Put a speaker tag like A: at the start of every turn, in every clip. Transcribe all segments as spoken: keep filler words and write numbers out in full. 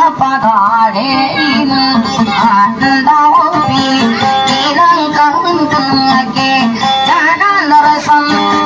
A: pagarin andawi ilang kangkangge jangan resan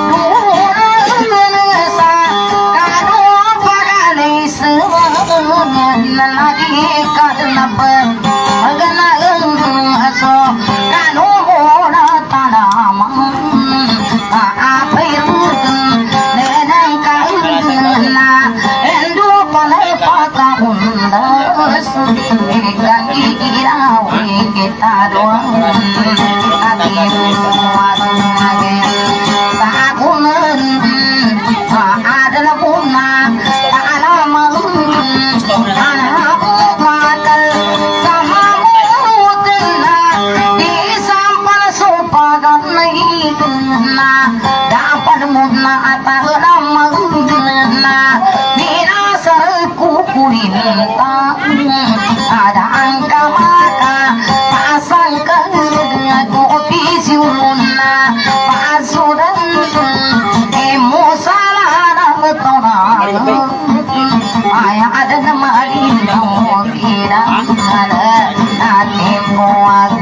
A: durasa kanu pagale sewan lagi kadna per magana so kanu mona tanamang apa itu nenang kangna endu palai pakahunda sudikan ikirawi kita doang hati muatnya sakunan adalah bunga alam anak matal sama mutna di sampal sopagan naikna dapat mutna atau lama kukulinta ada angka maka pasang ke kopi siuluna pasudan emosalah betonal ayah ada nama lino kira ada hati muat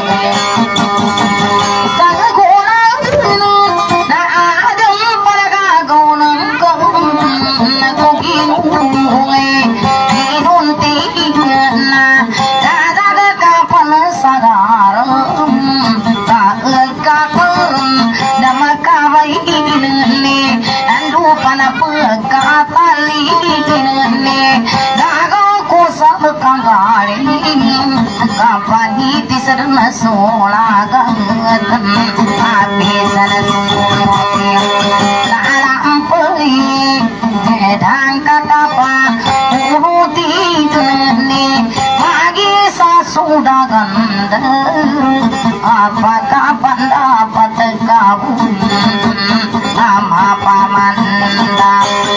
A: kapani tisarna sola gangan api sanasumoti lala ampoi edang katapa uruti tene magi sasuda ganda apa kapan dapat kabun nama pamanda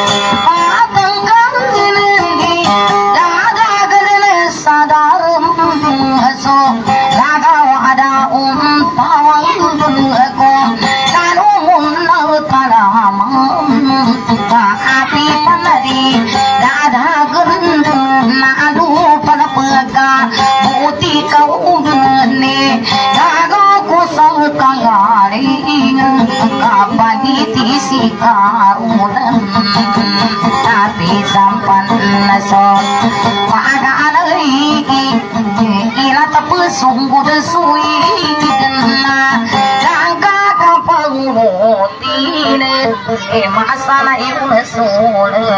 A: api panadi dada guna aduh pada pega buti kau gene dago kusang kangari kapani tisi karudan tapi sampan nason pada alai ila tapu sungguh desui kena jangka kapangutine eh masalah ibu sole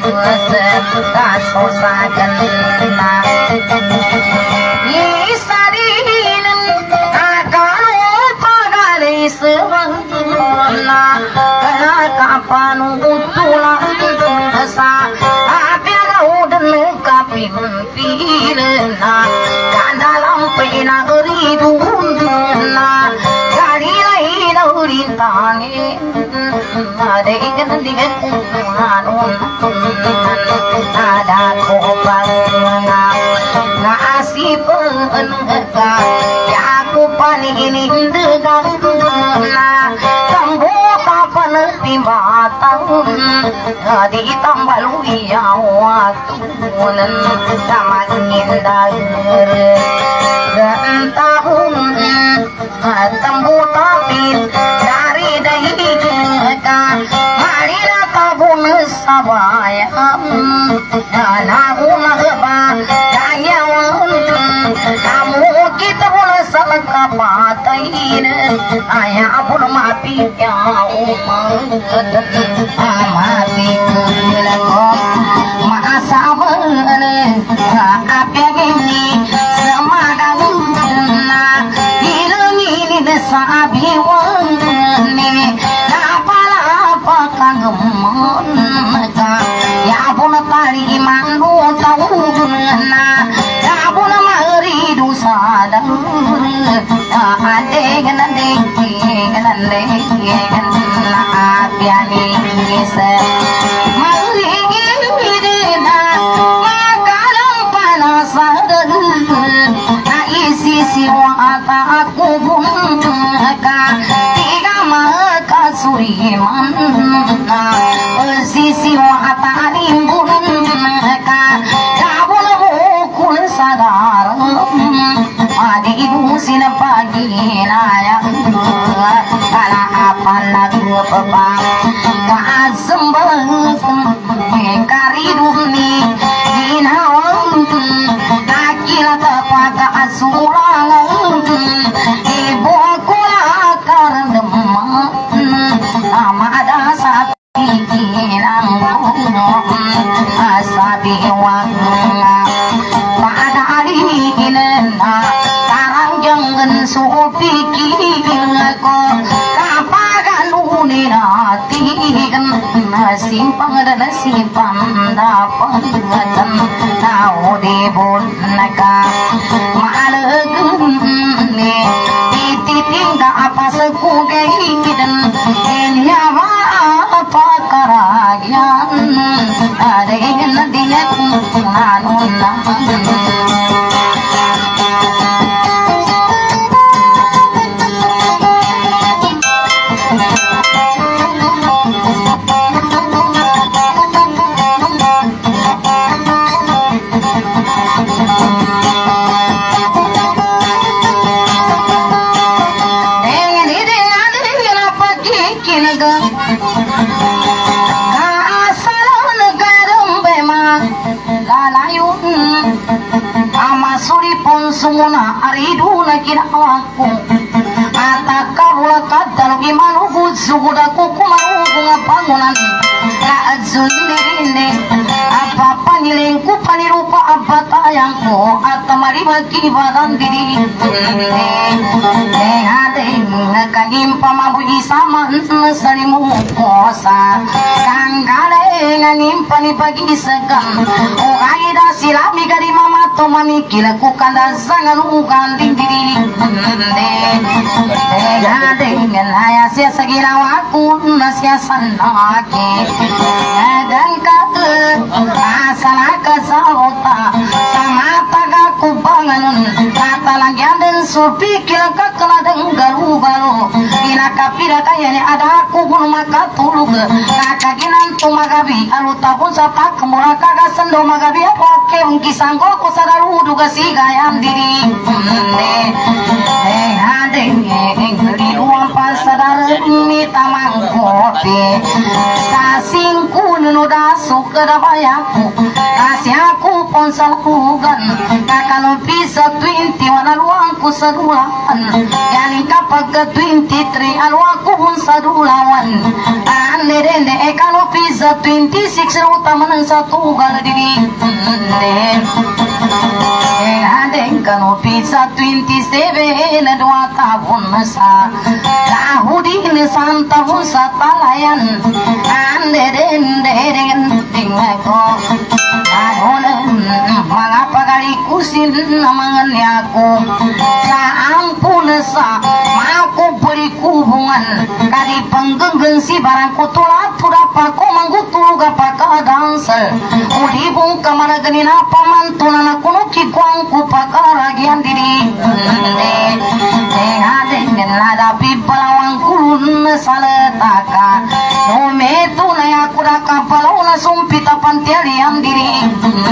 A: kaso sagana isarin akalo pagale sewana kaya kapan utulang sa apia udan kapin pilena kandalang pena riduna gari lain urintane ada ikan dengan kumanun ada kopang ngasih penengka ya aku paling ini dengan na tambu kapan lima tahun ditambah luia waktu sama indah dan tahun tambu tapi dari dari marilah kabun sabayam nahuna ba daya kamu kita boleh salah kapatain ayah pun mati jauh mati kelako masa bene apa gini semadang ilmu ini desabi wani ya pun tali mandu tahu na ya pun mari dosa dah ade ganande ganande ganna apiani se mari gidena makalam panasad na isi siwa aku bunga tiga maka suriman sisi wa atalim bunga kabul pepang kasembeng kariduni ginawan akila tepat asulang ibu kula kardeman amada saat pikiran asabi wang pada hari ini karang jangan supi kiko kapagan unirati simpang dan simpang dapat tahu di boneka malegum tititing apa sekugai dan nyawa apa karagian ada yang dia anuna sumuna ariduna kira aku atakabula kadal gimana gud suguda kuku marugu ngapangunan kaadzun dirinde apa panilengku panirupa apa tayangku atamari bagi badan diri nehadeng ngakagimpa mabuhi sama salimu kosa kanggale ngimpa ni pagi segan o aida silami gari mama to mami kila ku kanda sangan uganding diri nehadeng naya sia sagira waku nasya sanake dan kata asal kesauta sama taga kubangan kata lagi dan supi kira kakala dan galu galu ina kapira kaya ni ada aku pun maka tulug kakak ginan tu magabi alu tahun sapa kemula kakak sendo magabi apa ke ungki sangko ko sadaru duga si gayam diri eh ade engri uang pasadar mi tamang kopi sasingku nuda sukra bayaku kasih aku ponsel kugan kakak no bisa twenty wana luangku sadulaan yani kapag twenty three alwaku pun sadulawan ane dende e kalau bisa twenty six utama ng satu gal diri eh adeng kalau bisa twenty seven dua tahun sa lahudi ni santa sa talayan ane dende dende ko mga pagari kusin naman niyaku sa ampun sa maku beri kubungan kadi penggenggen si barang kutulat pudapa ko manggutuluga pakadansel udibung kamara ganin apa mantunan aku nuki kuangku pakaragian diri dengan hadapi pelawang kulun saletaka nometu na aku daka palawna sumpita pantialian diri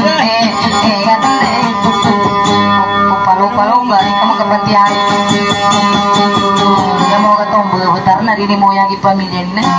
A: palu-palu balik kamu ke pantian ya mau ketombe betar na diri mo yang ipamilyan na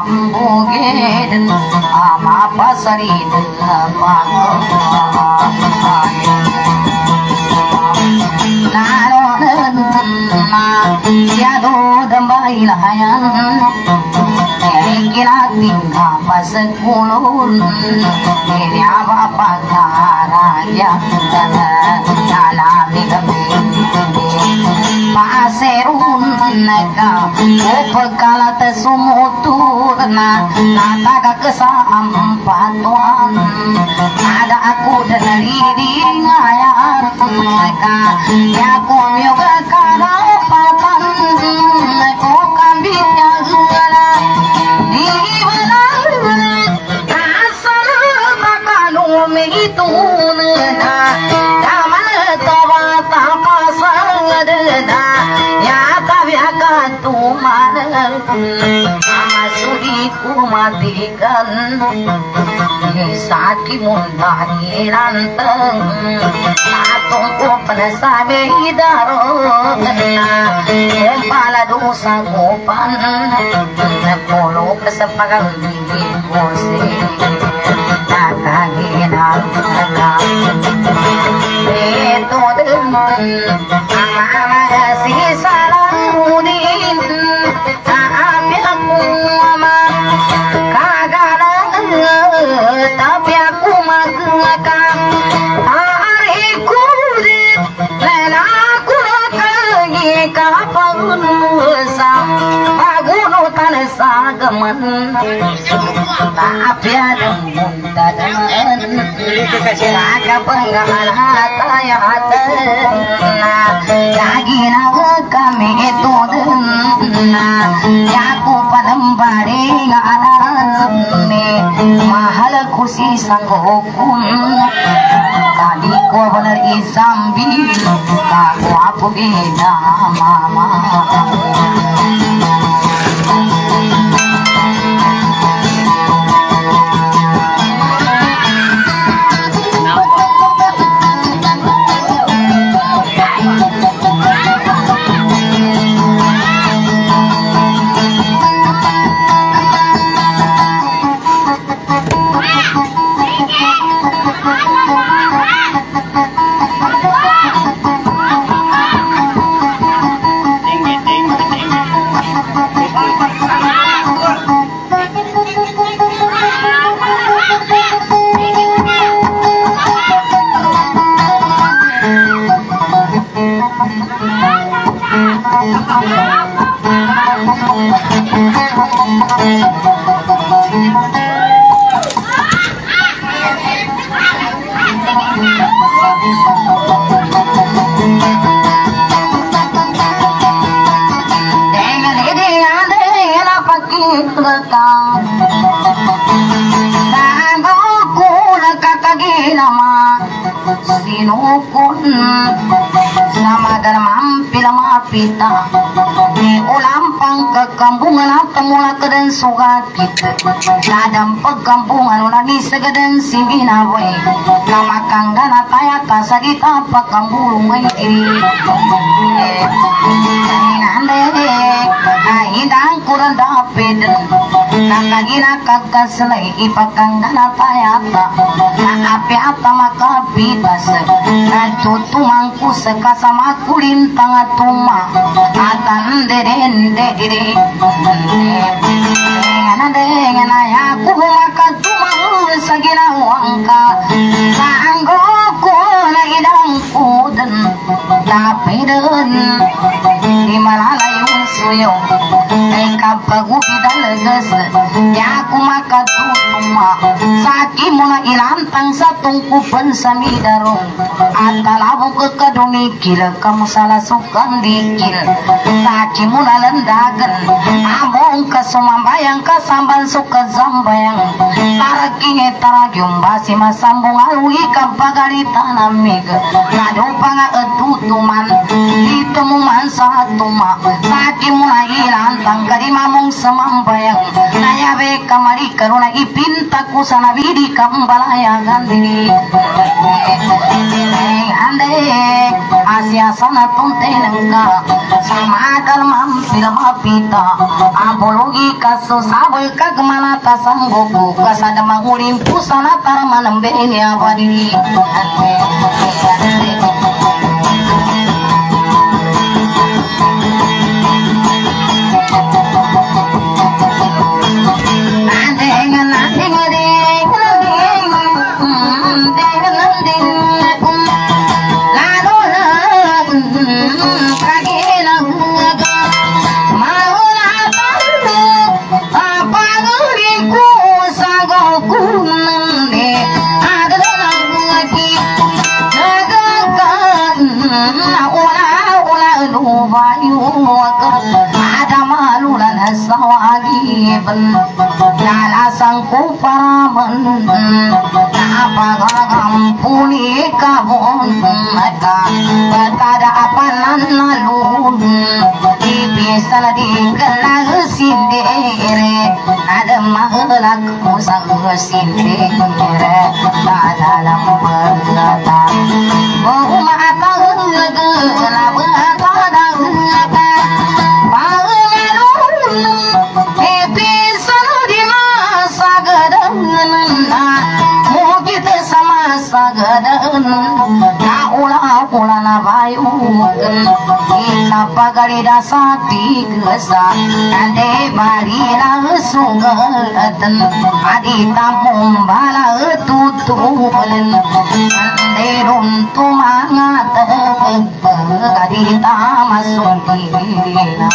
A: ambugin ama pasarin pangong naroon na siyado dambaylayan kinating kapasagpulon nilyaba pagkaragyan nalami kami maaserun nagka upagkalat sumutur na natagakasaang patuan ada aku dariring ayat nagka yakum yoga karapatan ko kambitnya gula di benar asal bakal itu na taman tawa tapasang ada ya kabiakan tumanan masuriku matikan sakit mundani ranteng atong ko panasabi darong kepala dosa kopan napolo sa pagagigit ko si nakaginang ito din ang sisalamunin kaabi ako ama kagalang tapi aku magngakang hari kulit lelaku kagi kapagunusa pagunutan sagaman tapi ada muntadan naga penggalatayatan lagi nawa kami itu na yaku panembari ngarane mahal kusi sanggokun tadi ko bener isambi kaku aku beda mama sinukun sama dalam pilama-pita di ulampang kekambungan atau mula kedan sugakit dadam pagkampungan ulani segadan siminaway nama kanggana taya kasagita pagkambulong ay iri kainande ahidang kurang dapid nakagina kagkaslay ipakanggana tayata naapi-ata makapitas natutumangku sekasama kulintang atuma atan derende diri dengan dengan ayaku makatumang sa ginawang ka sanggo ko na idangku dan tapi dan di malalayong suyo ay kapag upidalagas yaku makatutuma saki mo na ilantang sa tungkupan sa midarong at talabong kakadumikil kamu salah sukan dikil saki mo na landagan among kasumambayang kasamban suka zambayang taraking etaragyong basi masambong alwi kapagalitan amig nado pa nga atutuman dito mo man sa atuma saki mo na ilantang karimamong samambayang nayabe kamari karuna ipinta ko sa nabidi kambalayang gandhi ande Asia sana tunte nengka sama kalmam silma pita abologi kaso saboy kagmana tasanggoku kasada mangulim pusana tarmanam beni abadi Lala sangku paraman Napagampuni kabon Maka Bertada apa nanalun Ibisana di kelag sindere Ada mahlak musang sindere Dalam berkata Mau mata gelap berkata Ula na bayu ina pagari dasati gesa ande bari na sungalatan adi tampung bala tutulen ande runtu mangat adi tamasuki na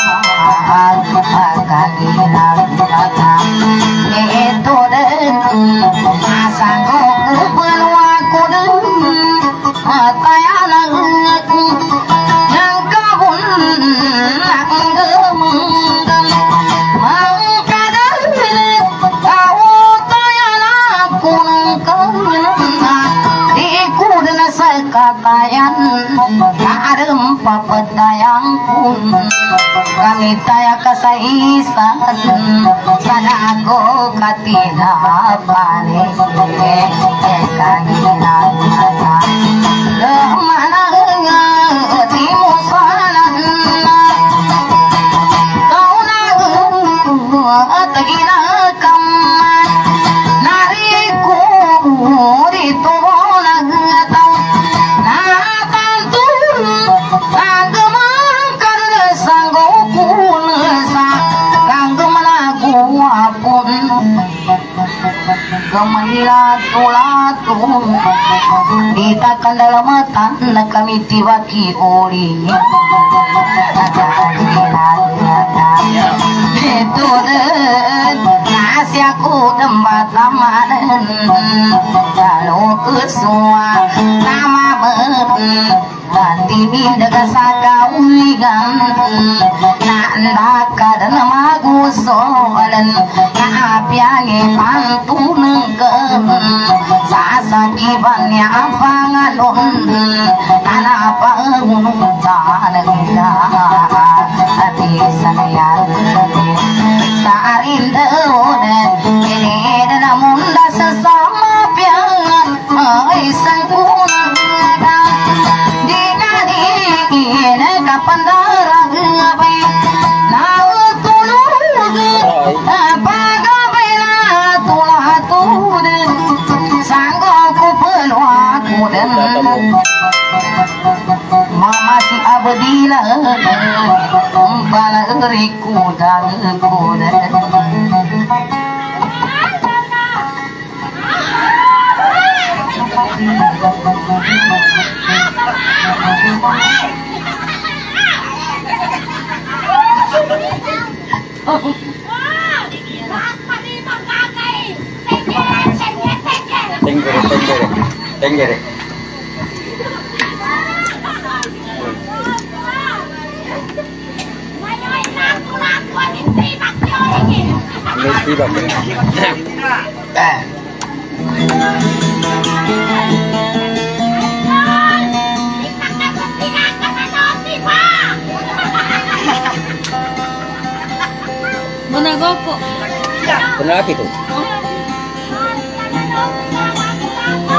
A: agagina kata itu den asanggo kubelwa kudeng Matayana yang kabun nak gemenggang mangkadang kau tayana kunang kena dikudna sekatayan kadem papetayang pun kami taya kasaisan sanago katina pane ekagina mana timu sana kau nak tegina kaman nariku di tona tau na pantun kanggemang karena sanggoku nesa kanggemang apun Gamila tulatu Dita kandalamatan na kami tiwaki ori Itu den Nasi aku tempat amanan Kalau kesua Nama men Nanti minda saka uligan Nanda kadan magusolan Naapiangi pantuneng ken Sasakibannya pangalon Tanapa ngununtanengda Hati sayang Sarindaonan Ini namun sesama piangan Ay sangkunang kapan darah gapai nau tulung pagabela tulah tulen sanggoku peluaku dan mama si abdila umpala riku dan kuda
B: Tenggere, tenggere, tenggere. Mesti bapak. Eh.
C: Monagoko.
B: Benar lagi tuh.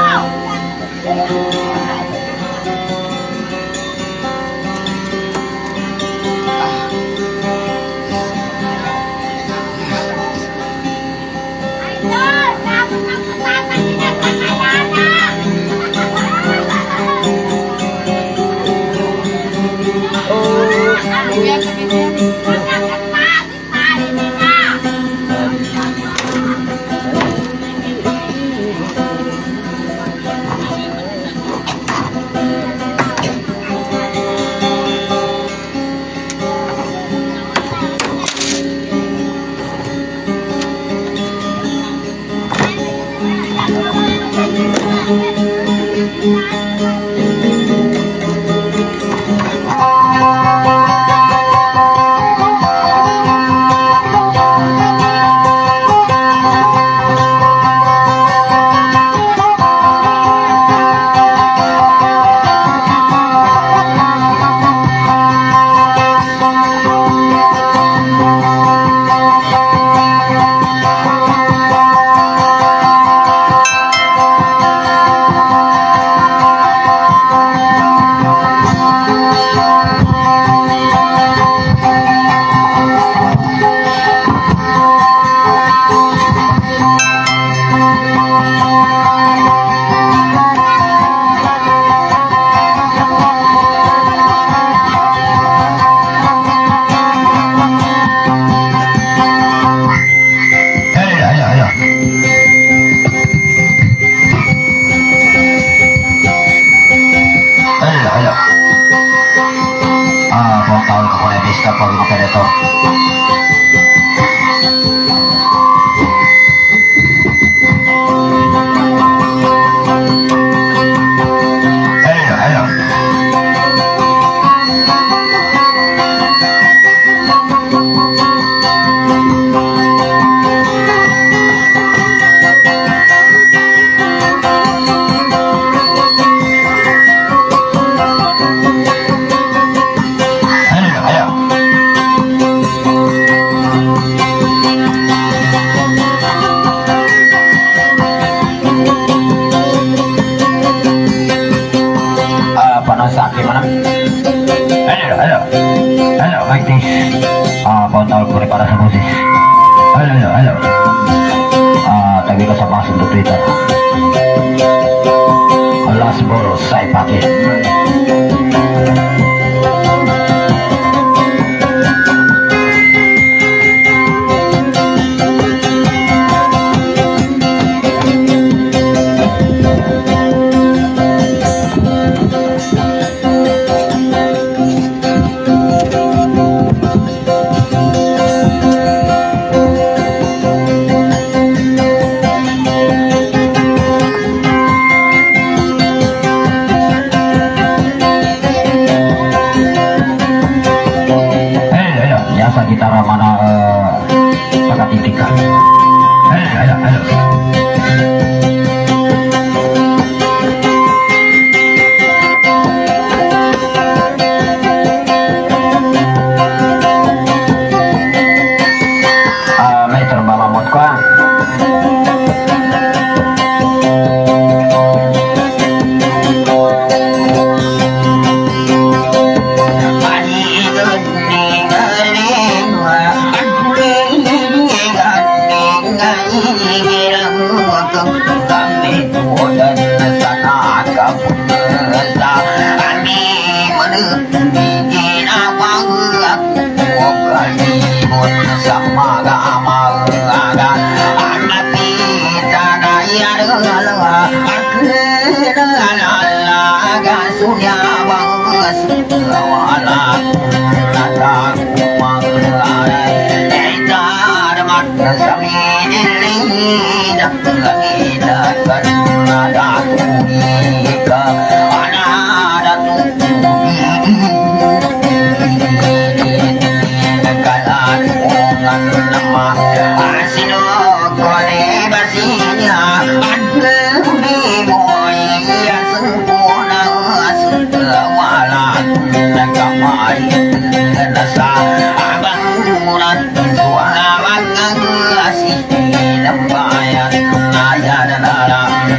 A: Suara wangang asih nambayan ayah dan alam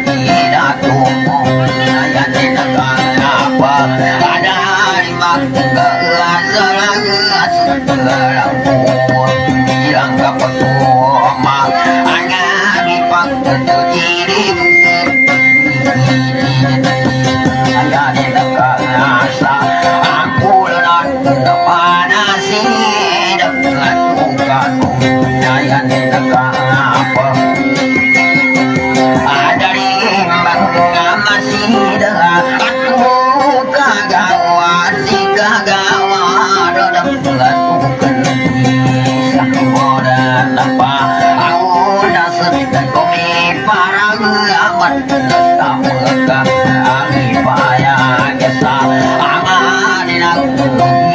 A: tidak tumbuh saya tidak apa ada lima keasalan segala umur bilang kapetuma anak dipak terjadi saya tidak rasa aku lelah panasi dengan mukaku saya tidak apa ada rimbang masih dengan aku kagawat si kagawat dalam aku sakuran apa aku dasar komi parang amat tak mekak ami payah kesal amanin aku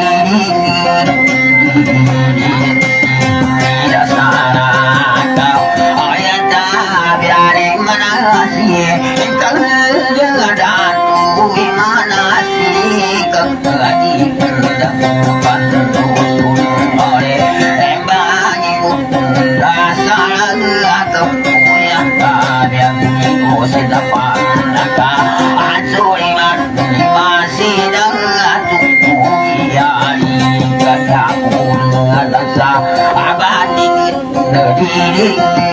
A: tidak salah kau ayat tak berani menasih engkau jangan datu gimana sih kekadi berdapat terus oleh tembak ibu rasa atau punya kabian ibu sedapat naka ansuliman masih dengan tubuh yari kataku ngadasa abad dikit nediri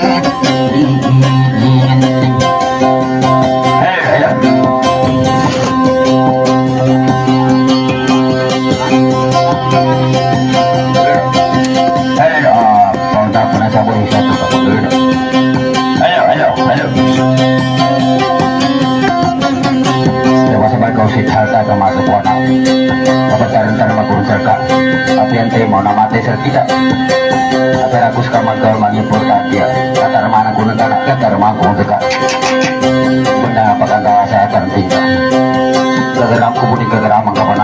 A: termasuk warna dapat cara makur serka tapi ente mau nama teh tidak tapi aku sekarang kalau mengipur dia kata mana guna tanah kata rumahku dekat benda apa kata saya tertinggal gara-gara aku pun gara-gara mangga mana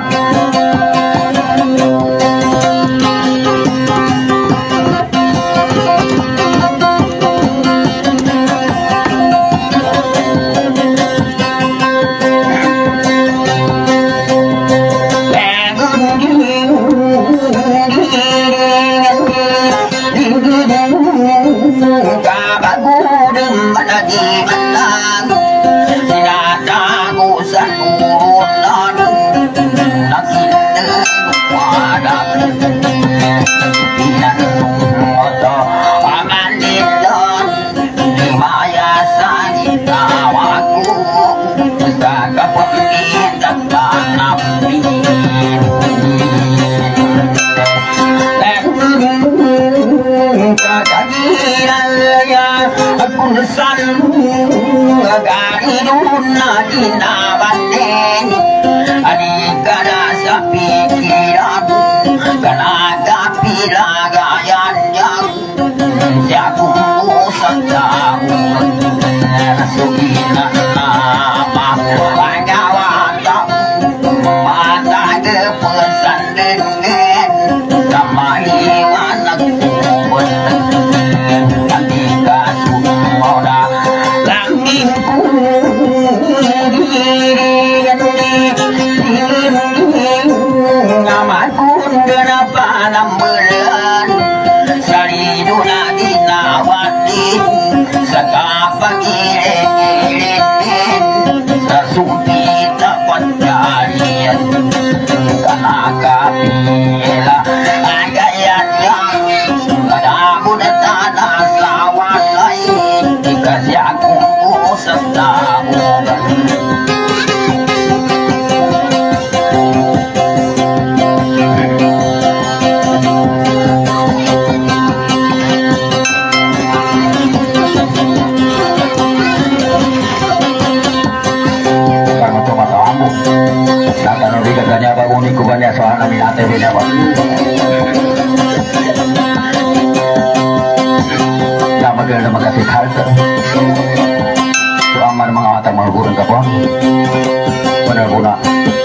A: benar-benar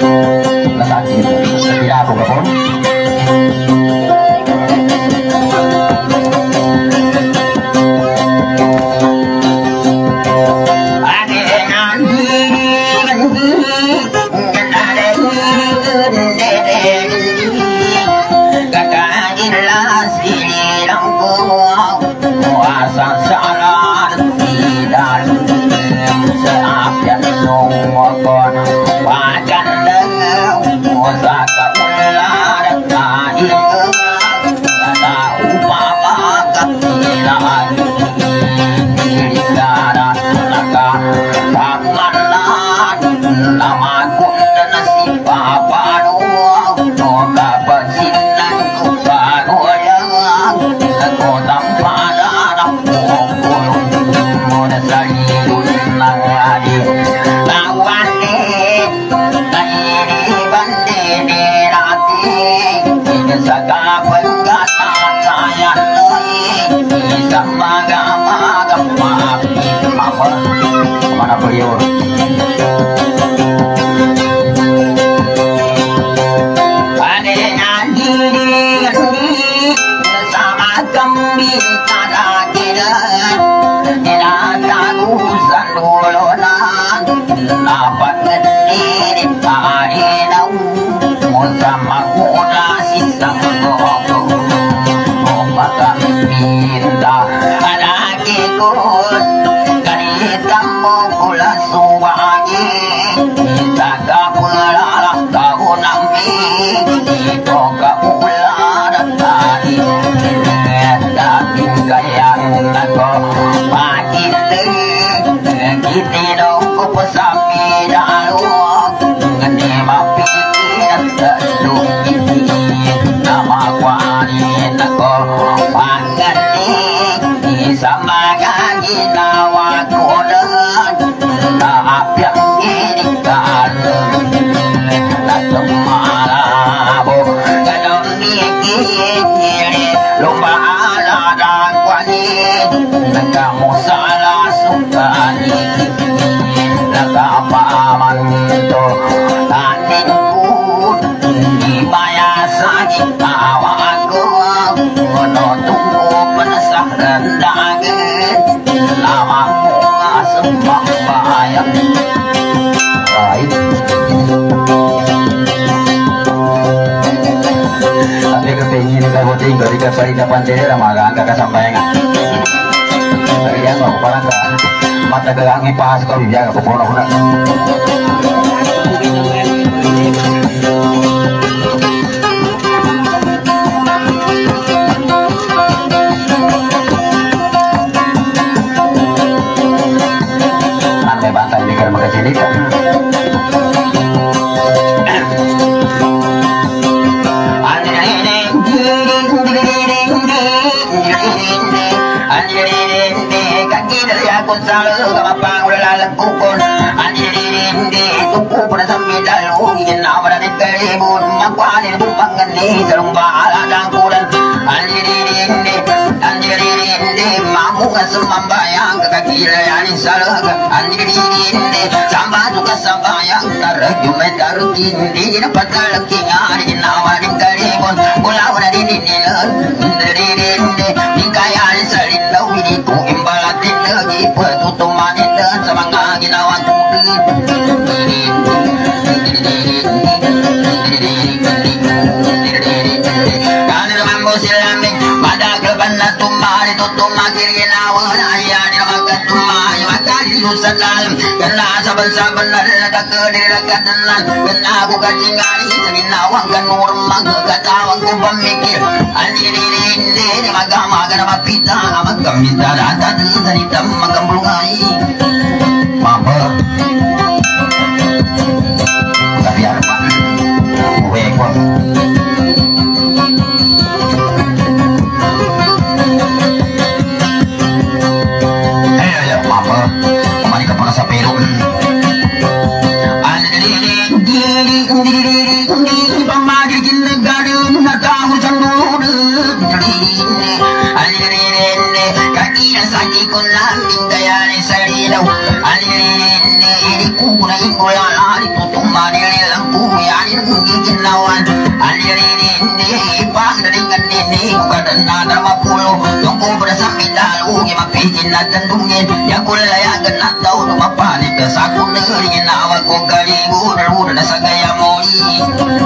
A: ngasih tidak aku kapon Sa
C: beliau. Ketika saya dapat jadi ramaga angka kesampaian. Saya nggak pernah ke mata kegangi pas kalau dia ke pulau nak. Nanti bantai di kerja makan sini kan. Selalu kapang ulah lakukon anjing di tuku pada sambil dalu ingin awal dari keribun makwani bupangan ni serumba ala dangkulan anjing di anjing di mamu semambayang kaki layani salah anjing di samba suka sambayang tarju medaru kini dapat lagi ngari awal dari keribun ulah dari ni dari di dikayaan selindau ini ku imbalatin lagi petutup manita semangka ginawan kudin kanir mambo silamik pada kebenar tumbal tutup makir ginawan ayah diramakan tumbal makan dilusan dalam kena saban-saban ada kedir kedanan kena aku kacingari seginawan kan urmang kegatawang ku pemikir anjir ini magama kenapa pita magam minta data dari tam magam bulungai mama tapi apa gue kok eh ya mama kemari ke Ponasa Peru pemagin negara tahu sandur kaki sakit kulang tinggal serilau alirinde ini kurang bola itu tumari lampu yang gigit lawan alirinde pang dengan ini badan ada mapulu tunggu bersama dalu yang mapijin dan dungin ya kulaya kena tahu rumah panik kesakun dengan awak kau kalibu dalu dan sagaya moli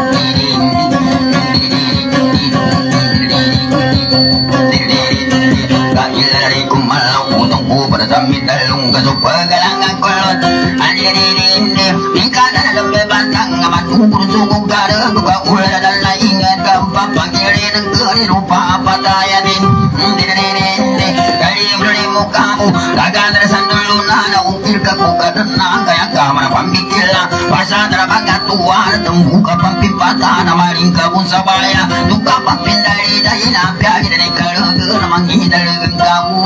C: dari kumalau tunggu bersama dalung kesupa galangan kolot anjirinde nikah dan bebantang amat ukur suku gara buka ular dan ingat gampang panggilin negeri rupa apa tayanin dirinde dari beri mukamu lagan tersan dulu nana ukir ke kuka tenang kayak kamar pamikirlah pasal terbagat tua tembuka pampin patah nama ringka pun sabaya duka pampin dari dari napia dari kerja namang ini dari kamu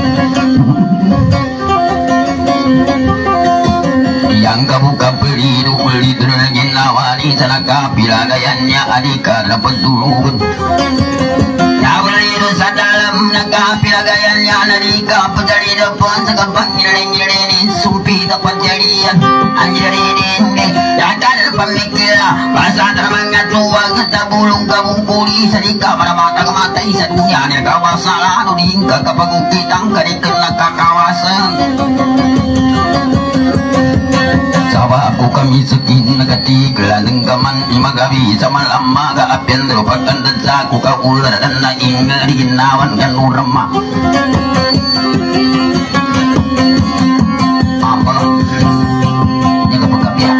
C: yang kamu kabeli beli terangin lawani sana kapila gayanya adika dapat turun ya beli dosa dalam nakapila gayanya Alika penjadi depan Sekap panggilin-gilin Sumpi dapat jadian Anjir-in Yata depan mikir Bahasa termangat luang Kita bulung kabung kuli Sedika pada mata kematai Sedunia ni kawasan Nuding ke kapagukitang Kadikena ke kawasan Sawa aku kami sekin Negati gelandeng kaman Imagabi sama lama Ga apian terupakan Desaku kau ular Dan naing Diginawan kan urema Apa Ini kepegap ya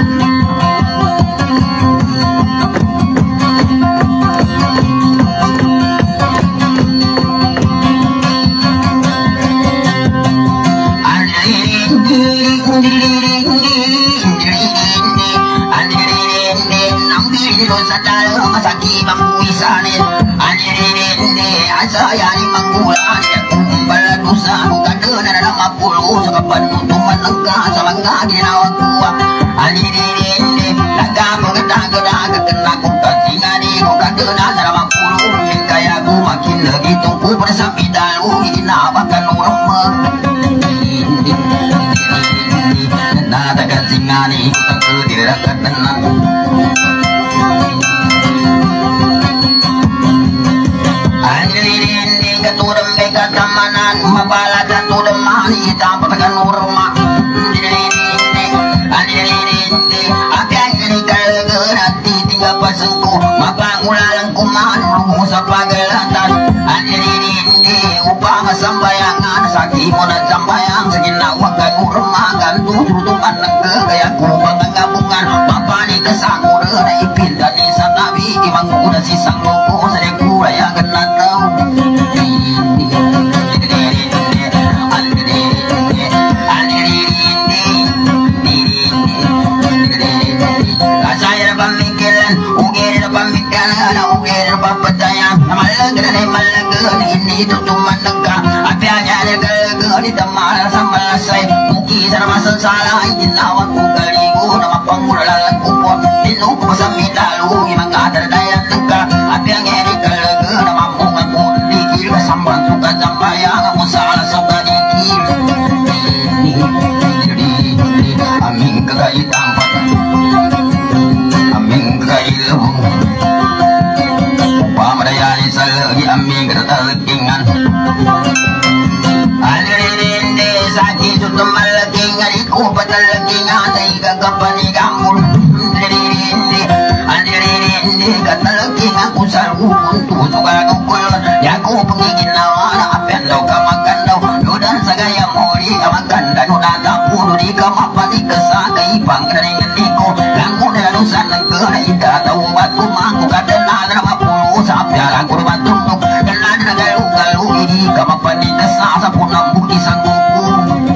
C: Masaki mampuisanin Anjirinde asayani manggulan Kumbal dosa Kukadena na mapuluh Sakapan nutuman nengka Samangga ginawa kuwa Anjirinde Laga pagkata-gata Kekena kukasingani Kukadena sa mapuluh Kaya ku makin lagi Tungku pada sapi dalu Ginawakan urema Nada kasingani Kukake dirirakat tenang Keturun beka tamanan Mapala keturun mani Tampatakan urma Andirinde Api angkini kalgerati Tiga pasengku Mapangulalang kumanulung Sa pagalatan Andirinde Upama sambayangan Saki muna sambayang Seginawakan urma Gantu tutupan Nagagayaku Pagagabungan Mapani kesakur Na ipindan ni sa tabi Imang kuda si sangguko Sa dekura yang genatau Ini tutuman negah Api aja ada gelaga Di temal sama selesai Muki sama sensala Ginawa ku kaligu Nama pangmula lalat kupon Dinu ku pasami lalu Imang ada daya tegak Api aja ada gelaga Nama mungan ku dikir Kesamban suka sambayang Musalah suka dikir Amin kekait tampak Amin kekait lewung Pamadayani salagi amin ketelekingan Alirinde saki sutum malaking Ariku patelekingan Taiga kapani kamul Alirinde Alirinde katelekingan Kusal ukuntu suka kukulon Yaku pengiginawan Apian daw kamakan daw Ludan sagaya mori kamakan Dan udata pulu di kamapati Kesakai pangkering niko Langku na nusan Nagkana ita Tawat kumangku Kadena Nama pulu Sapyara kurban tunduk Dan ada galu-galu Ini kamapani Kesa Sapunang bukti sangguku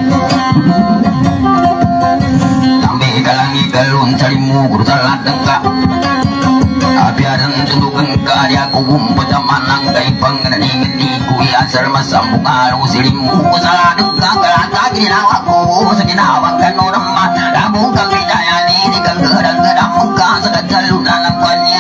C: Sampai kalangi galun Carimu kurusalat dengka Apiaran tundukan Karya kuum Pecamanang Kaipang Nani-ngeniku Asal masambung Alu silimu Salah dengka Kalata Ginawaku Seginawa Kanurema Labung kami dayani Dikang gedang-gedang Muka Sekat jalur dalam kuannya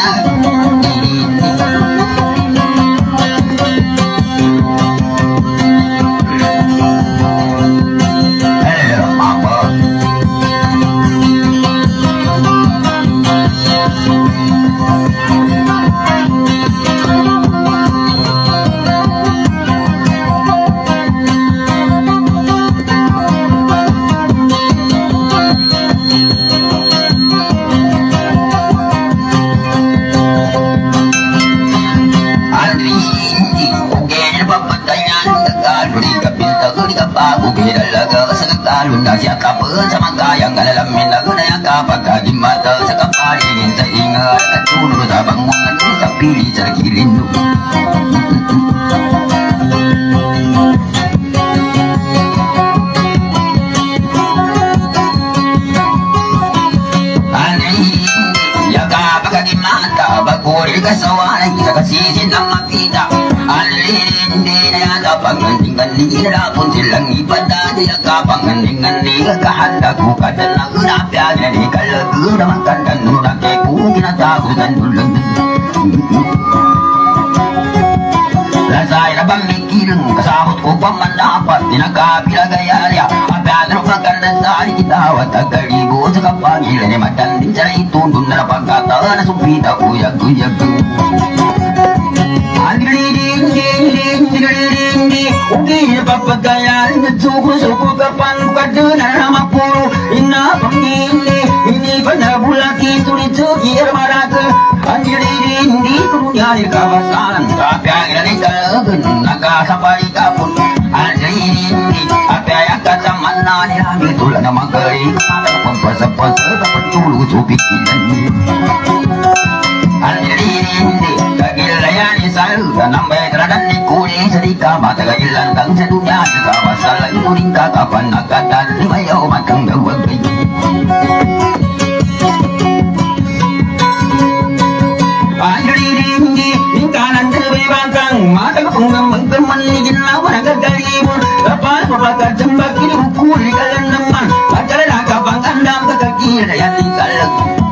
C: Siapa pun sama kaya dalam minda guna kapag kagimata sa kapalingin sa ingat at tulog sa bangunan sa pili sa kilindog. Baguri kasawanay sa kasisin ng makita Alilindi na yata panganding-anding Napon silang ipadadi Kapanganding-anding Kahanda ko kada na unapya Ginani kalagu naman kandan Nurake ko ginatagutan Nulang Lasay na bang mikirang Kasahot ko upang mendapat tinagapilagayarya apiadro pagkandasari kita watagaligo sa kapangilan niya matanding sa itundun na napagkata na sumpita uyag-uyag ding ding ding ding ding ugi papagayan suku-suku kapan kaduna nama puro ina pangili ini panabulaki tulit-tulit maraka ding ding kunyari kawasan tapi agani kalagun nagasampai kapun ding ding apa yang kata mana ni itulah nama kari pempas-pempas dapat tulu supikilan Kagillayani salu dan nambai teradan di kuli sedika mata kagilantang sedunia juga masalah itu ringka kapan nakatan lima yau matang gawag Anjali ringgi ringkanan terbay bangkang mata kepunggam mengkeman ligin lawan agak galibun lepas berbakar jembak ini buku di kalian teman acara nakabang kandang ke kagillayani salu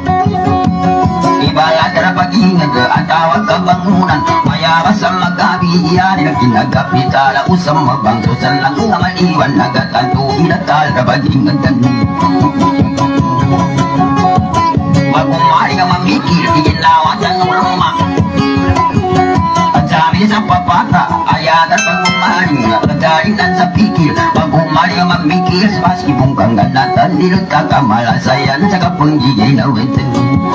C: Ibala dara pagi ngede atawa kebangunan maya basam magabi iya di kinagapi tala usam mabang susan lang ngamaliwan nagatan tu inatal dara pagi ngeden magumari nga mamikir di ginawan ng ulama at sabi sa papata ayadan pagumari nga kagalitan sa pikir magumari nga mamikir sa paskipong kangganatan dilot kakamalasayan sa kapunggigay na wenten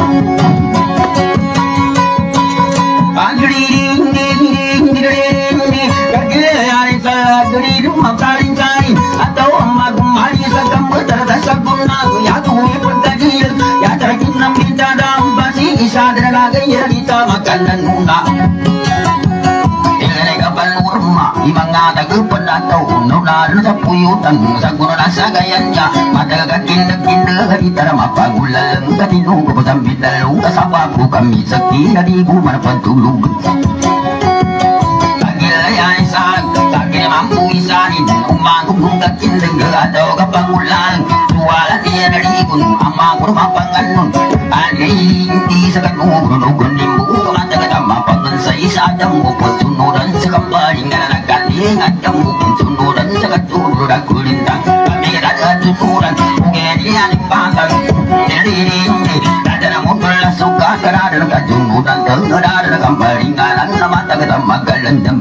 C: Ding ding ding ding ding kagilay sa diri makaling kain atau magumali sa kamputer sa guna ya tuwi pagdagil ya tarakin ng bintadang basi isa dalagay kita makanan muna ilay kapal urma imanga tagapan ataw nunan sa puyutan sa guna na sa gayan niya matagakindag-kindag kita mapagulang katinong ko sa bitalong kasama ko kami sa kinadigo manapagtulog Kagilay sa kagilay mampu isanin umagugong kakindag ataw kapangulang suwalan niya narikon amaguro mapanganon anay hindi sa kanugunugon ni mo kamatagat mapangan sa isa adang mo pagsunuran sa kambaling na nagkaling adang mo pagsunuran sa katulog kulintang kami at sunuran ugerian ipatang nirindi dadana mo pala suka karada nagkasunuran karada nagkambaling na namatagat magalandang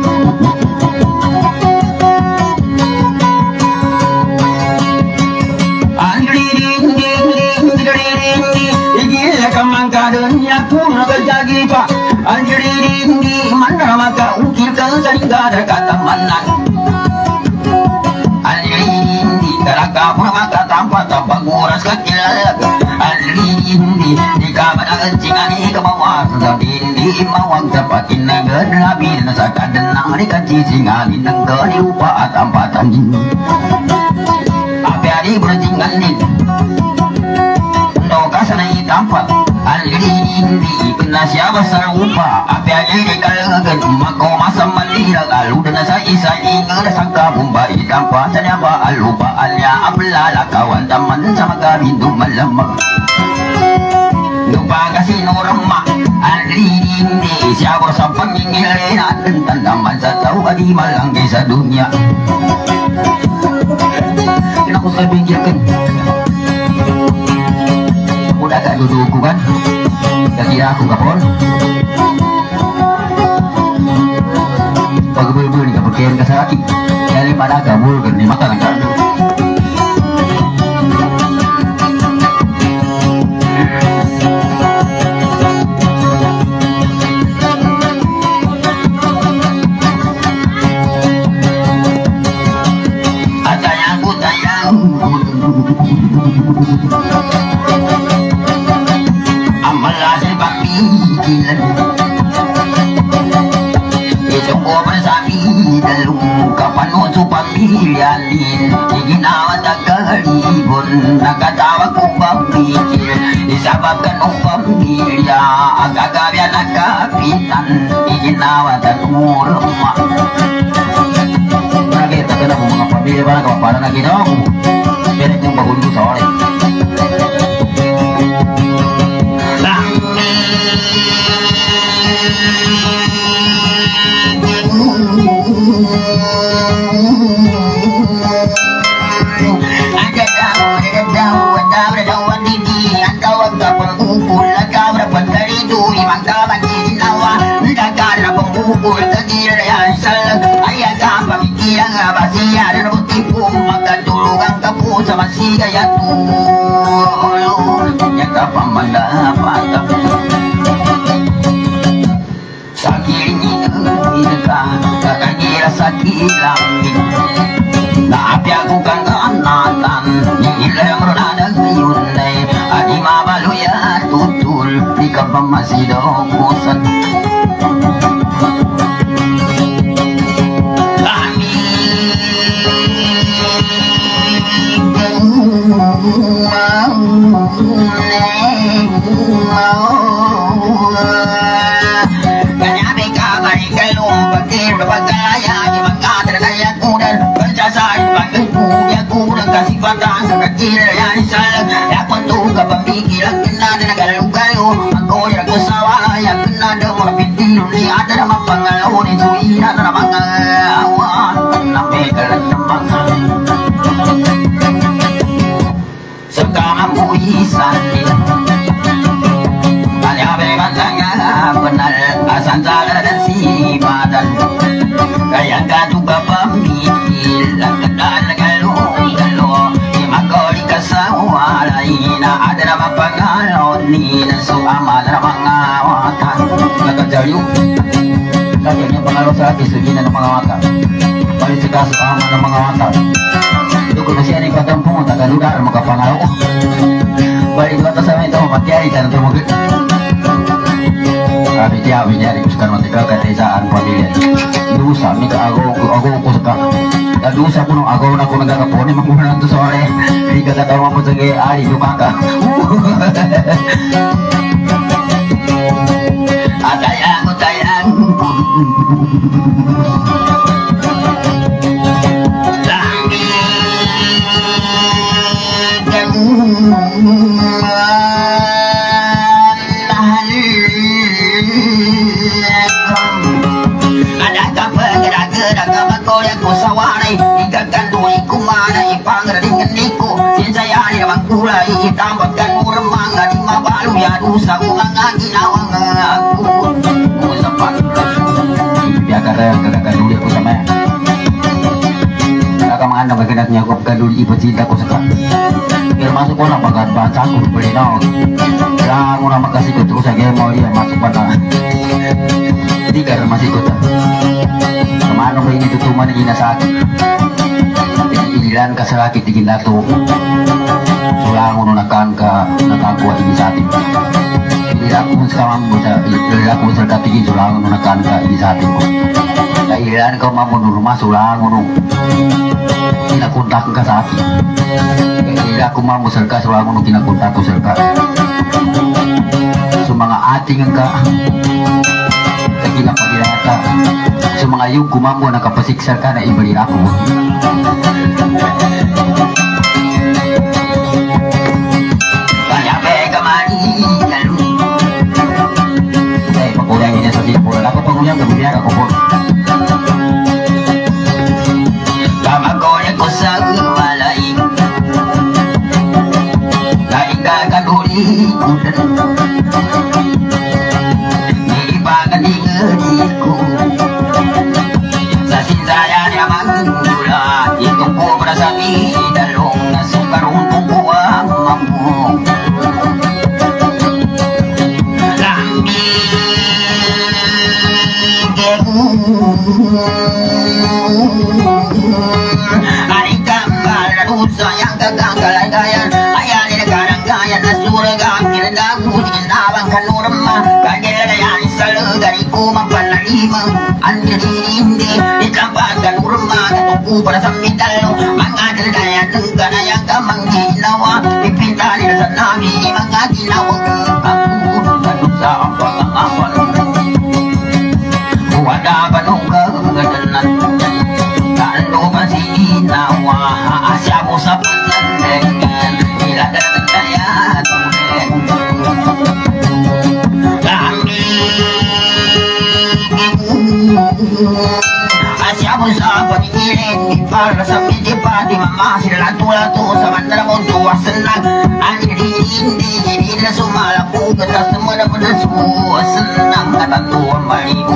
C: Kamangkadunya pun kejagi pa anjiri ringgi mana maka ukir kan sering ada kata manan anjiri ringgi teraka pun maka tanpa tanpa nguras kecil anjiri ringgi di kamar kencingan ini kemauan dindi mawang cepatin negara nabi nasa kadenang di kacicingan ini negara upah tanpa tanjing apa hari berjingan ini kasana itampat aliri indi kena siapa sarupa apa jadi kalagan mako masa malira lalu dengan sa isa ingat sangka bumba itampat siapa alupa alya ablala kawan teman sama kami tu malam lupa kasih norma aliri indi siapa sampai ingin dan tanda satu bagi malang kisah dunia aku saya pikirkan udah gak duduk kan gak kira aku kapol pag-bulbul gak pakihan ka sa akin daripada gabul kan di mata ng kardo atayang utayang Amalasi papikilan Itong ko masabi Dalong kapano sa pamilyanin Iginawa tagalibon Nakatawag kong papikil Isabab ka nung pamilya Agagabya na kapitan Iginawa tanurma Nakita ka na mo mga pamilya ba na para na ginawa ko Pero kung bagulo sa orin Thank you. mendapat sakit ini kakak kira sakit langit tapi aku kan keanatan nilai merenada yunai adi mabalu ya tutul di kapal masih dokosan kasih batang kecil yang salah ya kutu kepemikiran kena dan galau-galau aku yang kesawah yang kena demam pintu ni ada nama pengalau ni sui ada nama pengawan nampak kalau semangat sekarang puisan hanya berbatangnya benar asan salah dan si badan kayak katu kepemikir kedan Walaina ada nama pengalau ni suama ada mengawatan nakajariu kakeknya pengalau saat isuji dan mengawatan balik cekah suama ada mengawatan itu kena si adik katampung tak galuda maka pengalau balik itu atas sama itu mati hari dan termogit kami tiap mencari sekarang mati kakak desaan pemilihan dosa mika aku aku aku suka dosa kuno aku nak kuno gak kapone menggunakan tu sore di kata tahu apa sebagai hari tu maka ada yang ada yang tambahkan uremang di mabalu ya dosa ulang lagi nawang aku aku sempat dia kata kata dulu aku sama kakak mengandang baginatnya aku dulu ibu cinta aku suka biar masuk pun apa kan baca aku beli nong kamu nama kasih ikut terus aja mau dia masuk pada jadi karena masih ikut kemana ini tuh cuma ini sakit iliran kasakit di ginatu sulang unakan ke nakaku ini saat ini iliran sekarang bisa iliran bisa tinggi sulang unakan ke ini saat ini iliran kau mau rumah sulang unu kina kontak ke saat ini iliran aku mau serka sulang unu kina kontak ku serka sumanga ating ka kina pagirata sumanga yung kumambo nakapasiksa ka na ibalik ako yang kemudian aku pun lama kau yang kau selalu malai lain kakak duri dipakai di kediku sasin saya dia mangula itu ku berasa di dalam nasukar untuk kuang mampu hari gambar dosa yang gagal gayan ayah di negara gaya nasura gakir dagu sinabang kanurma kagel yang selalu dari kuma panalima anjir indi ditampakkan urma ketuku pada sambital mengajar daya negara yang gamang ginawa dipinta di dasar nabi mengaji nawa aku dosa apa apa wadah penuh kegedenan kalau masih nawa asyabu sabutan dengan bila datang daya tulen kami asyabu sabutan ini para sampai cepat di mama silatu-latu samantara muntua senang anjir ini jadi semua laku kita semua dapat semua senang kata tuan maribu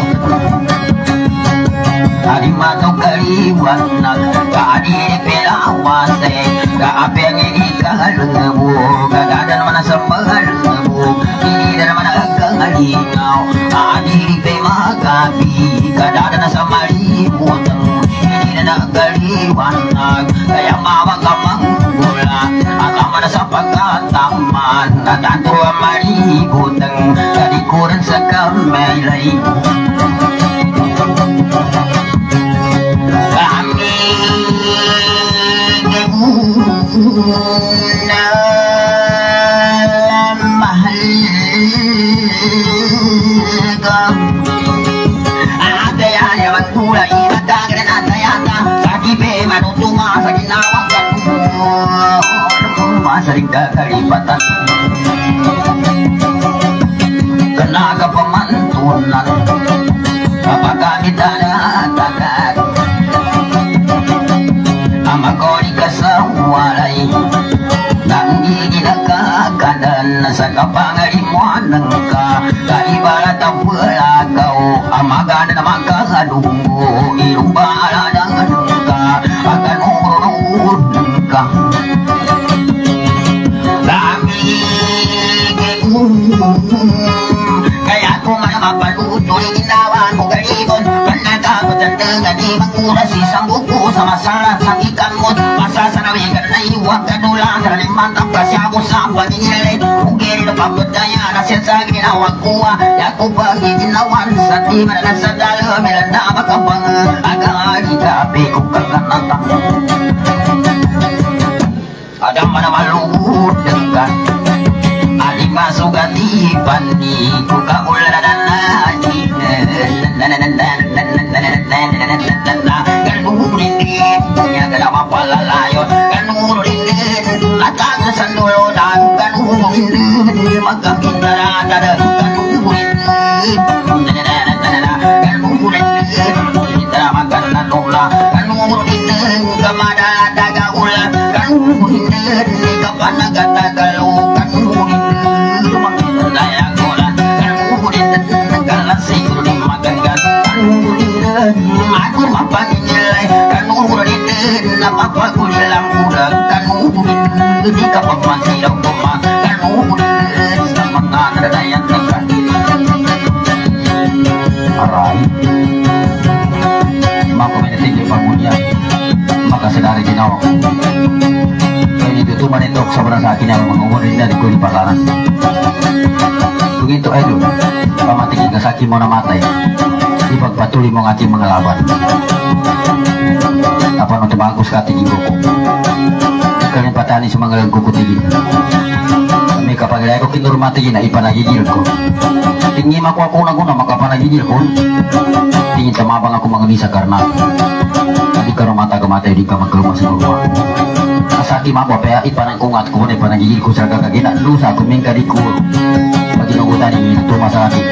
C: hari mata kaliwan nak kadi pelawase ka apeng ini kahal ngebu kagadan mana sembal ngebu sa pagkataman at ato ang maributang kalikuran sa kamelay. Kami na mahal ka ataya yaman kulay matagalan atayata sa kibe manutuma sa ginawang masaring kakalipatan kenaga pemantunan kapagamit na tagat amakoni kasawalay nang ginagkakadan sa kapangalimuanan ka kaibarat ang pelagaw amagan na makakadunggo ilong baladan ka akan urun ka kaya kung ano mapalutuloy ginawa ko galibon panagabot ang dengan di manguras isang buko sa masalat sa ikamot masasanawigan na iwag kanulang sa limantang kasyago sa paninilay ugeri na pagpudaya na siya sa ginawag kuwa yaku pagi ginawan sa di manalan sa dalawa milan na makapang agagi kapi kong kaganatang ada mana maluhut dengan adik masuk hati pandi buka ular dan lagi kan nurin ya kada apa lalayo kan nurin latang sandolo dan kan nurin maka kindara ada kan nurin kan nurin kita makan nanola kan nurin kemana daga ular kan nurin kapan kata kalau kan nurin aku mapaninilay kanurin napapa kulilang murag kanurin di kapapasilaw kuma kanurin sa mga nadayan ka aray mako menitig yung pagunya makasadari ginawa kaya dito manitok sobrang sa akin ang mga umunin na di ko ipakaran begitu ayo pamatigin ka sa akin mo namatay ipagpatuloy mo ang ating mga laban apa nung tumagos ka ating igo ko kanin patani sa mga kukutigin may kapagilay ko kinurmatigin na ipanagigil ko tingin ako ako na ko na makapanagigil ko tingin tamabang ako mga misa karna hindi ka rumata kamatay di ka magkaluma sa luwa asaki mapo kaya ipanangkungat ko na ipanagigil ko sa kakagina lusa kumingka di ko pag inugutan yung tuma sa akin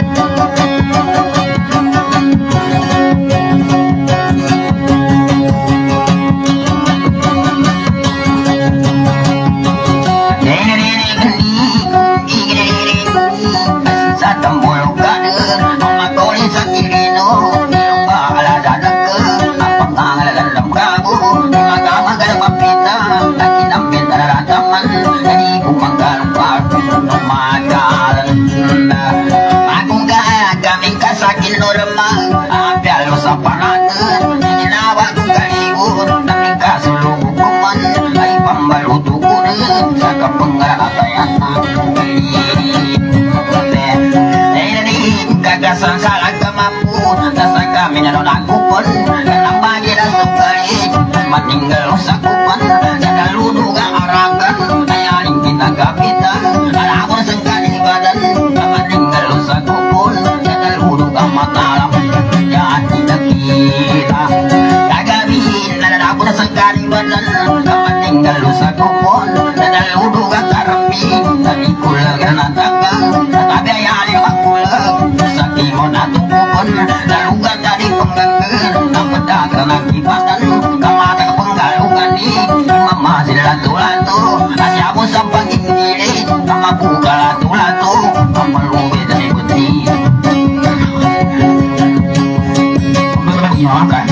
C: salah kemampu dasar kami nanon aku pun kenang bagi dan sukari meninggal sakupan sada ludu ga aragan ayaling kita kapitan ada aku sengkali di badan meninggal sakupun sada ludu ga matalam jadi kita kagabin ada aku sengkali badan meninggal sakupun sada ludu ga karpi tapi kula granataga tapi ayaling makula sakimon atong kupon dalugan dari pengganggan ang pedagang akibatan kamata penggalugan di mama sila tulatu asya mo sa pag-ingili kamabuka lato-lato ang maluwi dari buti ang kan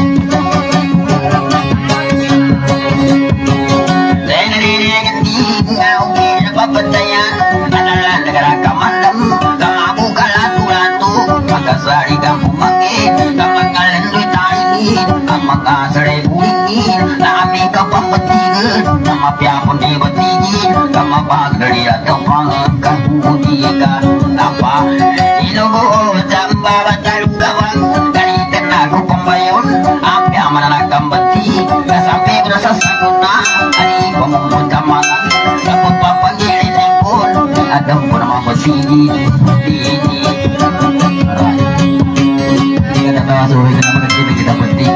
C: dahil nariringan di ngaw kinapapatayan analan negara kamandam kamabuka lato-lato magkasari kang pumangin kamangalan do'y taingin ang magkasari buhingin na kami kapamatigan na mapya pun dibetingin kama bagri atau pangkat kudiga apa inugo jamba batalu gawang dari tenaga pembayun api amanah kambati sampai berasa saguna hari pemumut kamalan dapat papangilin pun ada pun nama betingin ini kita tahu suruh kita bekerja kita penting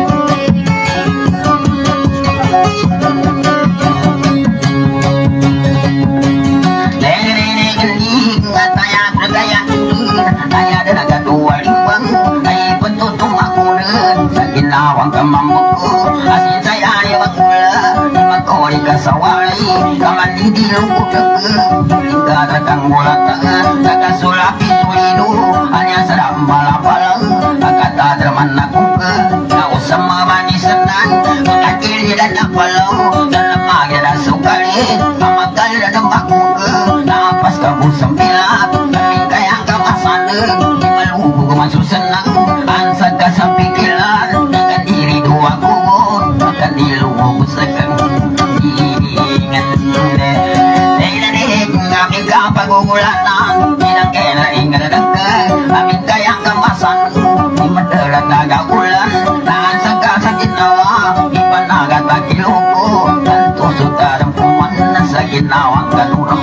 C: awang kemampuku asin saya ni wakula makori kasawai kaman di diluku deke hingga datang bola tangan jaga sulapi tulidu hanya sedang bala-bala kata derman aku ke nak usah mabani senang kakil dan apalau dan lemah dan sukali amakal dan aku ke napas kamu sempilat tapi kaya kemasan malu masuk senang ansat sampai kilan aku makan di luar sekan ingat nenek nenek kami kapal gulanan minang kena ingat dekat kami kaya kemasan di mendarat agak bulan tahan sangka sakit nawa di panaga tak kiluku dan tusuk dalam puman sakit nawa kan urang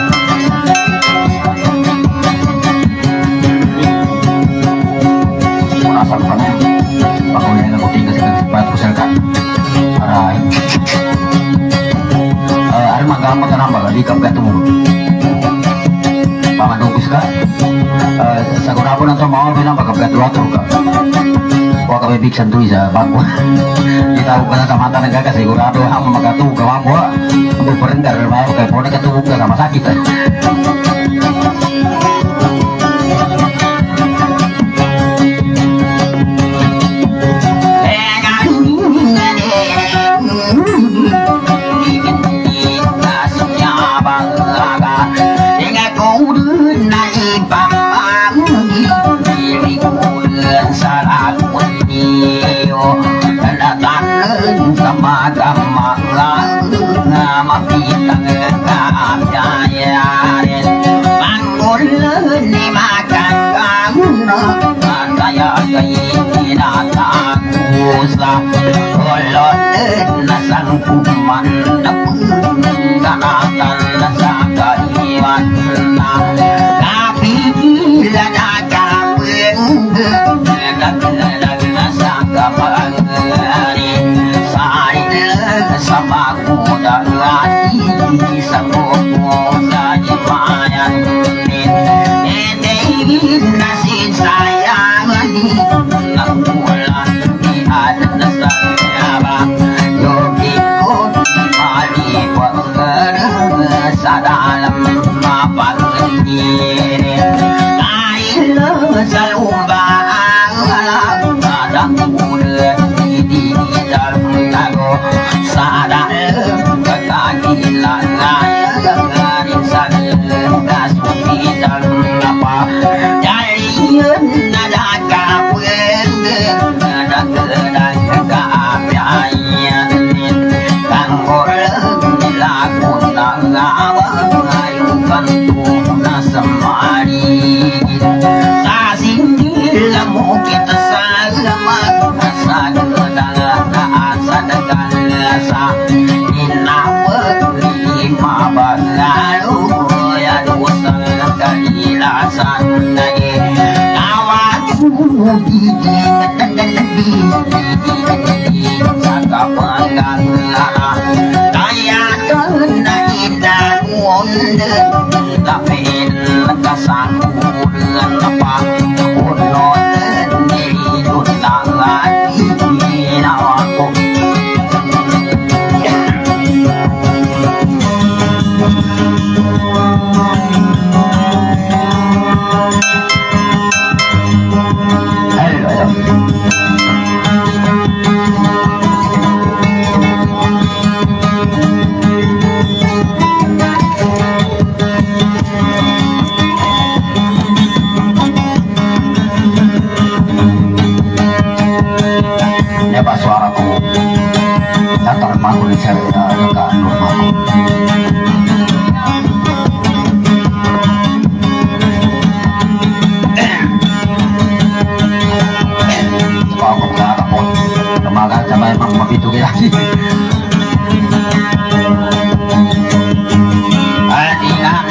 C: merasa panen pakai yang aku tinggal sekarang usahakan arai ada mangga apa kenapa di kapal itu paman nunggus kan saguna pun atau mau bilang bakal kapal itu atau kak kau kami biksan tu isa baku kita bukan kamata negara segera tu ham magatu kawan gua untuk berendar mau kayak pone ketemu ke sama sakit sama sama nama pitang kajayarin bangun ni makan kamu saya kaya tak usah kolon nasan kuman kanatan nasaka iwan tapi bila nak kawin nasaka pangari sama kuda lagi sama kuda jemayan ini nasi sayang ini nakulah di ada saya yogiku mari pengen sadalam mapan ini lain selalu bangala ada kuda di dalam nago sadar kekagilan ngayagan sadar kasuki dan apa jalian nada kawin nada kedai keapian kanggol dilakun ngawang ayukan tuna semari sasindi lamu kita selamat sadar sadar sa inawa lima balalu ya dosa kalilasan nage kawaku gigi ngetendedi gigi saka pangangara kaya kena indah wonde tapi kasangku dengan apa unoten diri utang lagi nawaku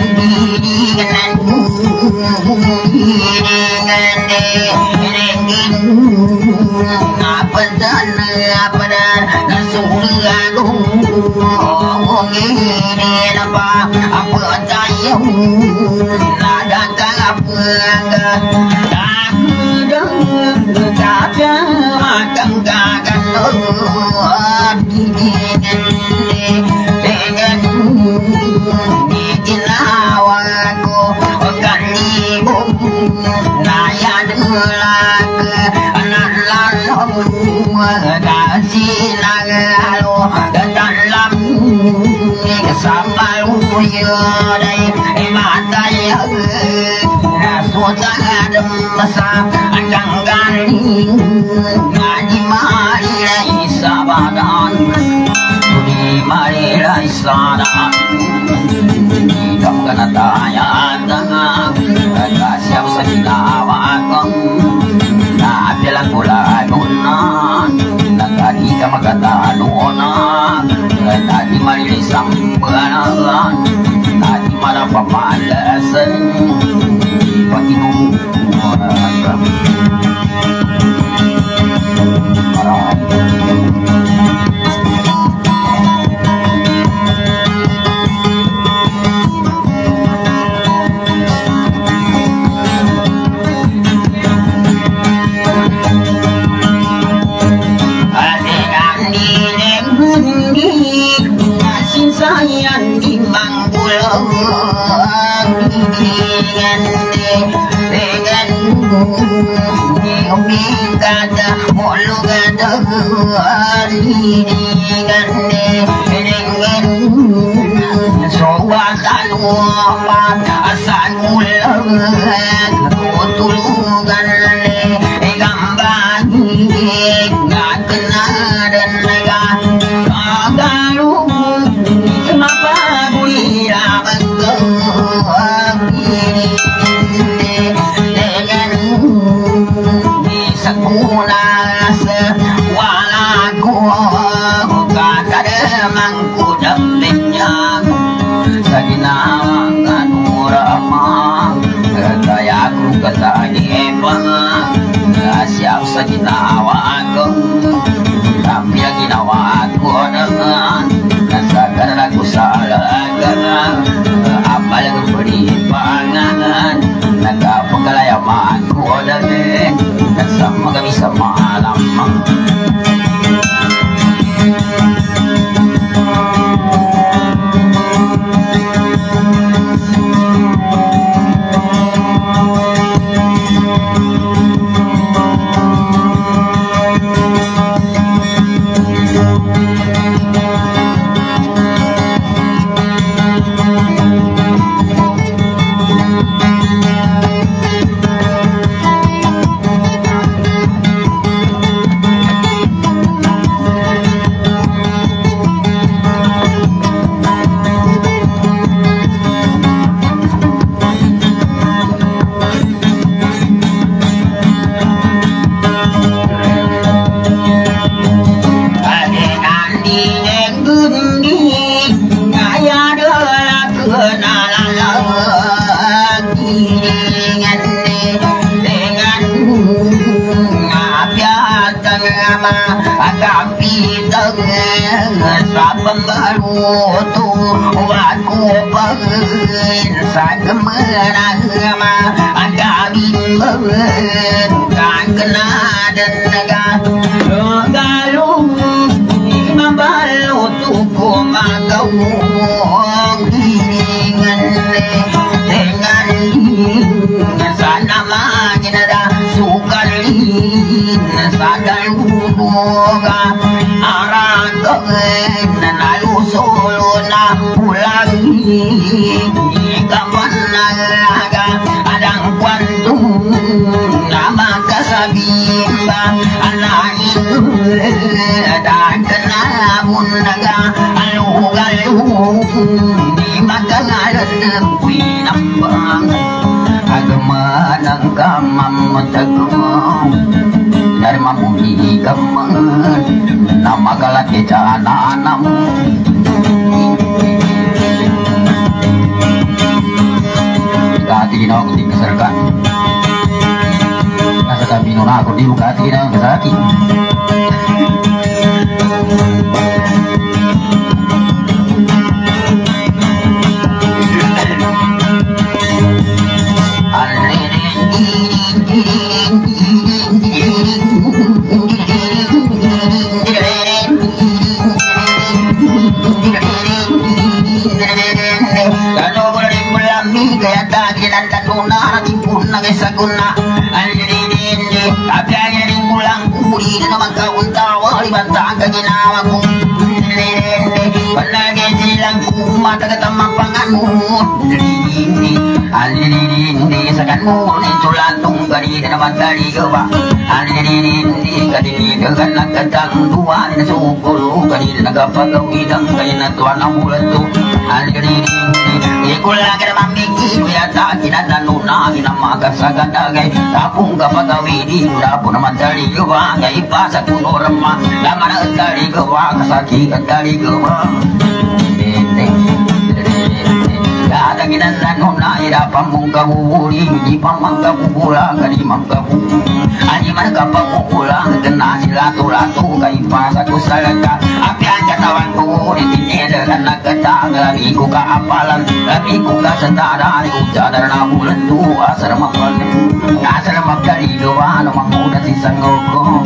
C: Nama ginawa ko din kasarkan. Nasa sabi nung ako di mo ka ginawa kasaki. Saguna alirinde apanya ring mulang kuri na magkauntawa libanta ka ginawa ko alirinde palagi silang kumata ka tamang alirinde alirinde sa kanmo ni tulatong gari na magdali ka ba alirinde kadini ka nagkatang duwa na sukulo kanina nagapagawidang kayo na tuwan ang ulat to alirinde ikulang ka naman bigi kuyata kinatanuna kinamagasagan dagay tapong kapagawidi lapo naman dali gawa kay ipasa kunorama laman ang dali gawa kasaki ang dali gawa kada kinanano na irapang mong kabubuli hindi pang magkabubula kalimang kabubuli ani man kapagbubulang kena sila tulato kay ipasa ko sa laga api ang katawan ko itinila na nagkatang lagi ko kaapalan lagi ko kasandara ni ujadar na bulan tu asar mapagin asar magdali gawa namang muna si sangoko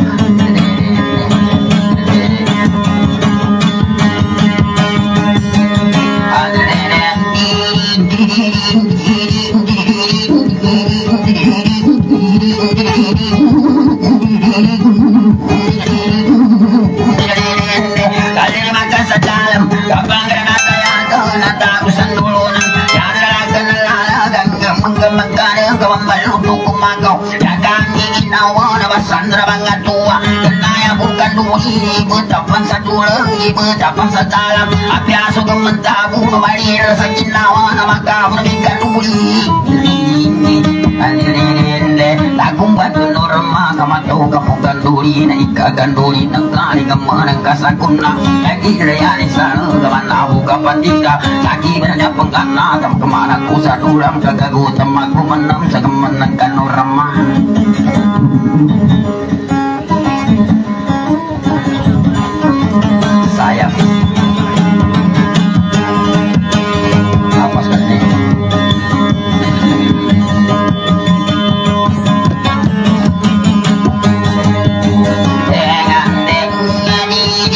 C: Sandra banget tua, kenaya bukan duhi, betapan satu lagi, betapan setalam, api asu gementabu, kembali resakin nawa, nama kamu berikan duhi. Alirinde, lagung batu norma, kamatau kamu ganduri, naika ganduri, nengkali kemenang kasakuna, lagi reyani sana, kaman abu kapan tika, lagi banyak penggana, kam kemana ku saduram, kagagu temaku menam, sekemenang kan norma. Sayang apa sekali dengan dengan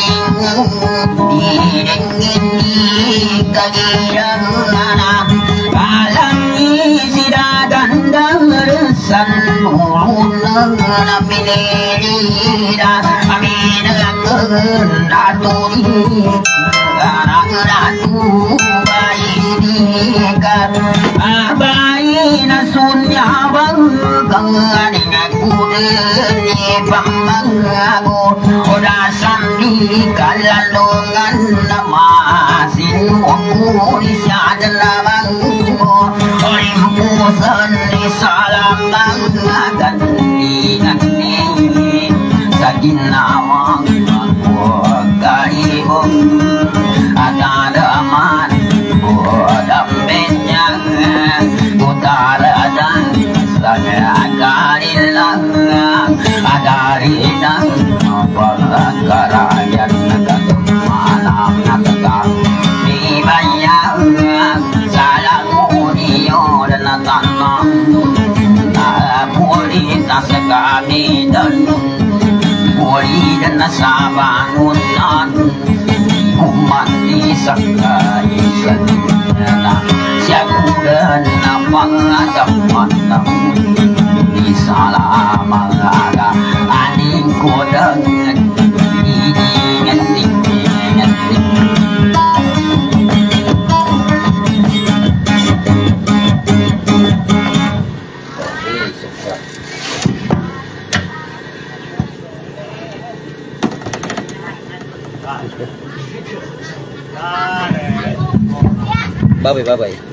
C: ini kagiran anak alam isi dagang resan ulun napilira amin aturi ratu bayi kan abai na sunya bang kangani ngakudeni pamanggo oda sandi kalalongan namasin wakuri sadana banggo olimpu sani salamang agani ngani saginawang kaibong ada aman ada benya utara dan sana karilang ada rinang pagkarayan nagatumanang nagagam di bayang salang uniyo dan natanang na pulita sa kami dan Muli dan nasabangunan umat di sakaisan na siya kudan na pangagaman ng di salamang aga aning kodang nagdingan-dingan-dingan.
B: Bye bye bye bye.